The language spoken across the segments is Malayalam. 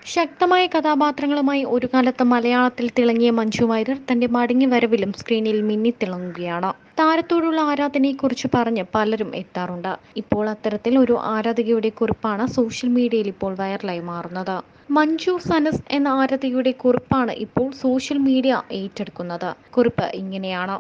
ശക്തമായ കഥാപാത്രങ്ങളുമായി ഒരു കാലത്ത് മലയാളത്തിൽ തിളങ്ങിയ മഞ്ജു വാര്യർ തന്റെ മടങ്ങിവരവിലും സ്ക്രീനിൽ മിന്നിത്തിളങ്ങുകയാണ്. താരത്തോടുള്ള ആരാധനയെക്കുറിച്ച് പറഞ്ഞ് പലരും എത്താറുണ്ട്. ഇപ്പോൾ അത്തരത്തിൽ ഒരു ആരാധികയുടെ കുറിപ്പാണ് സോഷ്യൽ മീഡിയയിൽ ഇപ്പോൾ വൈറലായി മാറുന്നത്. മഞ്ജു സനസ് എന്ന ആരാധികയുടെ കുറിപ്പാണ് ഇപ്പോൾ സോഷ്യൽ മീഡിയ ഏറ്റെടുക്കുന്നത്. കുറിപ്പ് ഇങ്ങനെയാണ്: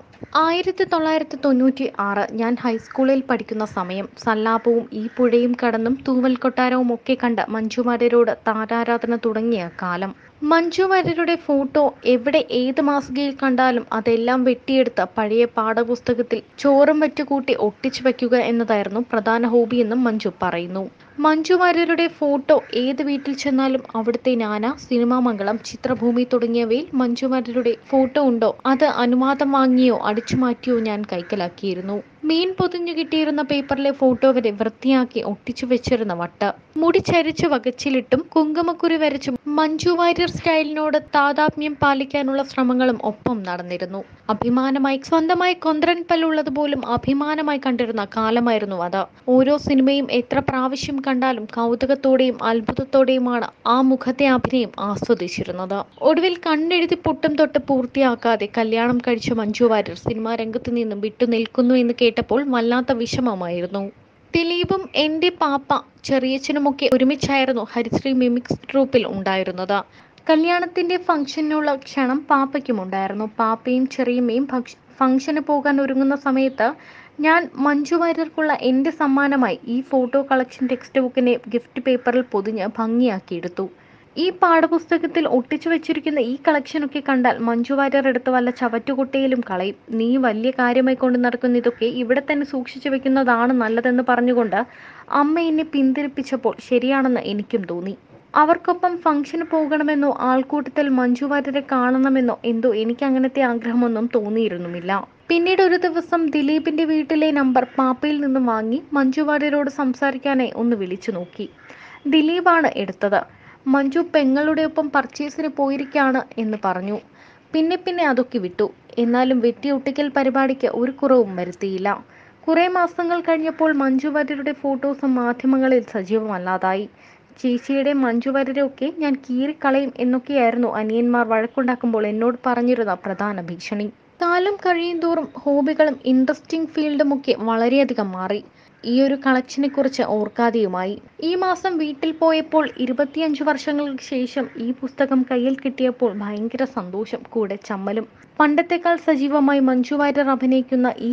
1996 ഞാൻ ഹൈസ്കൂളിൽ പഠിക്കുന്ന സമയം. സല്ലാപവും ഈ പുഴയും കടന്നും തൂവൽ കൊട്ടാരവും ഒക്കെ കണ്ട് മഞ്ജു വാര്യരോട് താരാരാധന തുടങ്ങിയ കാലം. മഞ്ജു വാര്യരുടെ ഫോട്ടോ എവിടെ ഏത് മാസികയിൽ കണ്ടാലും അതെല്ലാം വെട്ടിയെടുത്ത് പഴയ പാഠപുസ്തകത്തിൽ ചോറും വറ്റുകൂട്ടി ഒട്ടിച്ചു വയ്ക്കുക എന്നതായിരുന്നു പ്രധാന ഹോബിയെന്നും മഞ്ജു പറയുന്നു. മഞ്ജു വാര്യരുടെ ഫോട്ടോ ഏത് വീട്ടിൽ ചെന്നാലും അവിടുത്തെ നാന, സിനിമാ മംഗളം, ചിത്രഭൂമി തുടങ്ങിയവയിൽ മഞ്ജു വാര്യരുടെ ഫോട്ടോ ഉണ്ടോ അത് അനുവാദം വാങ്ങിയോ അടിച്ചു മാറ്റിയോ ഞാൻ കൈക്കലാക്കിയിരുന്നു. മീൻ പൊതിഞ്ഞു കിട്ടിയിരുന്ന പേപ്പറിലെ ഫോട്ടോ വരെ വൃത്തിയാക്കി ഒട്ടിച്ചു വെച്ചിരുന്ന വട്ട്. മുടി ചരിച്ചു വകച്ചിലിട്ടും കുങ്കുമക്കുറി വരച്ചും മഞ്ജു വാര്യർ സ്റ്റൈലിനോട് താതാത്മ്യം പാലിക്കാനുള്ള ശ്രമങ്ങളും ഒപ്പം നടന്നിരുന്നു. അഭിമാനമായി സ്വന്തമായി കൊന്ത്രൻ പല്ലുള്ളത് പോലും അഭിമാനമായി കണ്ടിരുന്ന കാലമായിരുന്നു അത്. ഓരോ സിനിമയും എത്ര പ്രാവശ്യം കണ്ടാലും കൗതുകത്തോടെയും അത്ഭുതത്തോടെയുമാണ് ആ മുഖത്തെ അഭിനയം ആസ്വദിച്ചിരുന്നത്. ഒടുവിൽ കണ്ണെഴുതി പൊട്ടും തൊട്ട് പൂർത്തിയാക്കാതെ കല്യാണം കഴിച്ച മഞ്ജു വാര്യർ സിനിമാ രംഗത്ത് നിന്നും വിട്ടുനിൽക്കുന്നു എന്ന് കേട്ടപ്പോൾ വല്ലാത്ത വിഷമമായിരുന്നു. ദിലീപും എന്റെ പാപ്പ ചെറിയച്ഛനുമൊക്കെ ഒരുമിച്ചായിരുന്നു ഹരിശ്രീ മിമിക്സ് ട്രൂപ്പിൽ ഉണ്ടായിരുന്നത്. കല്യാണത്തിന്റെ ഫംഗ്ഷനുള്ള ക്ഷണം പാപ്പയ്ക്കുമുണ്ടായിരുന്നു. പാപ്പയും ചെറിയമ്മയും ഫംഗ്ഷന് പോകാൻ ഒരുങ്ങുന്ന സമയത്ത് ഞാൻ മഞ്ജു വാര്യർക്കുള്ള എന്റെ സമ്മാനമായി ഈ ഫോട്ടോ കളക്ഷൻ ടെക്സ്റ്റ് ബുക്കിനെ ഗിഫ്റ്റ് പേപ്പറിൽ പൊതിഞ്ഞ് ഭംഗിയാക്കിയെടുത്തു. ഈ പാഠപുസ്തകത്തിൽ ഒട്ടിച്ചു വെച്ചിരിക്കുന്ന ഈ കളക്ഷനൊക്കെ കണ്ടാൽ മഞ്ജു വാര്യർ എടുത്ത് വല്ല ചവറ്റുകുട്ടയിലും കളയും. നീ വലിയ കാര്യമായി കൊണ്ട് നടക്കുന്ന ഇതൊക്കെ ഇവിടെ തന്നെ സൂക്ഷിച്ചു വെക്കുന്നതാണ് നല്ലതെന്ന് പറഞ്ഞുകൊണ്ട് അമ്മ എന്നെ പിന്തിരിപ്പിച്ചപ്പോൾ ശരിയാണെന്ന് എനിക്കും തോന്നി. അവർക്കൊപ്പം ഫംഗ്ഷന് പോകണമെന്നോ ആൾക്കൂട്ടത്തിൽ മഞ്ജു വാര്യരെ കാണണമെന്നോ എന്തോ എനിക്ക് അങ്ങനത്തെ ആഗ്രഹമൊന്നും തോന്നിയിരുന്നുമില്ല. പിന്നീട് ഒരു ദിവസം ദിലീപിന്റെ വീട്ടിലെ നമ്പർ പാപ്പയിൽ നിന്നും വാങ്ങി മഞ്ജു വാര്യരോട് സംസാരിക്കാനായി ഒന്ന് വിളിച്ചു നോക്കി. ദിലീപാണ് എടുത്തത്. മഞ്ജു പെങ്ങളുടെ ഒപ്പം പർച്ചേസിന് പോയിരിക്കാണ് എന്ന് പറഞ്ഞു. പിന്നെ അതൊക്കെ വിട്ടു. എന്നാലും വെട്ടിയൊട്ടിക്കൽ പരിപാടിക്ക് ഒരു കുറവും വരുത്തിയില്ല. കുറെ മാസങ്ങൾ കഴിഞ്ഞപ്പോൾ മഞ്ജു വാര്യരുടെ ഫോട്ടോസ് മാധ്യമങ്ങളിൽ സജീവമല്ലാതായി. ചേച്ചിയുടെ മഞ്ജു വാര്യരെ ഒക്കെ ഞാൻ കീറിക്കളയും എന്നൊക്കെയായിരുന്നു അനിയന്മാർ വഴക്കുണ്ടാക്കുമ്പോൾ എന്നോട് പറഞ്ഞിരുന്ന പ്രധാന ഭീഷണി. കാലം കഴിയുന്തോറും ഹോബികളും ഇൻട്രസ്റ്റിംഗ് ഫീൽഡുമൊക്കെ വളരെയധികം മാറി. ഈ ഒരു കളക്ഷനെ കുറിച്ച് ഓർക്കാതെയുമായി. ഈ മാസം വീട്ടിൽ പോയപ്പോൾ 25 വർഷങ്ങൾക്ക് ശേഷം ഈ പുസ്തകം കയ്യിൽ കിട്ടിയപ്പോൾ ഭയങ്കര സന്തോഷം, കൂടെ ചമ്മലും. പണ്ടത്തെക്കാൾ സജീവമായി മഞ്ജു വാര്യർ അഭിനയിക്കുന്ന ഈ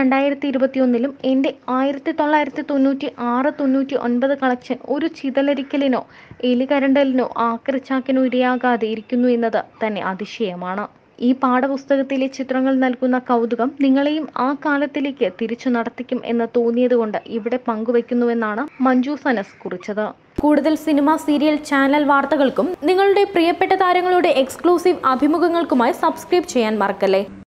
2021-ലും എന്റെ 1996-99 കളക്ഷൻ ഒരു ചിതലരിക്കലിനോ എലികരണ്ടലിനോ ആക്രിച്ചാക്കിനോ ഇരയാകാതെ ഇരിക്കുന്നു എന്നത് തന്നെ അതിശയമാണ്. ഈ പാഠപുസ്തകത്തിലെ ചിത്രങ്ങൾ നൽകുന്ന കൗതുകം നിങ്ങളെയും ആ കാലത്തിലേക്ക് തിരിച്ചു നടത്തിക്കും എന്ന് തോന്നിയതുകൊണ്ട് ഇവിടെ പങ്കുവയ്ക്കുന്നുവെന്നാണ് മഞ്ജു സനസ് കുറിച്ചത്. കൂടുതൽ സിനിമ, സീരിയൽ, ചാനൽ വാർത്തകൾക്കും നിങ്ങളുടെ പ്രിയപ്പെട്ട താരങ്ങളുടെ എക്സ്ക്ലൂസീവ് അഭിമുഖങ്ങൾക്കുമായി സബ്സ്ക്രൈബ് ചെയ്യാൻ മറക്കല്ലേ.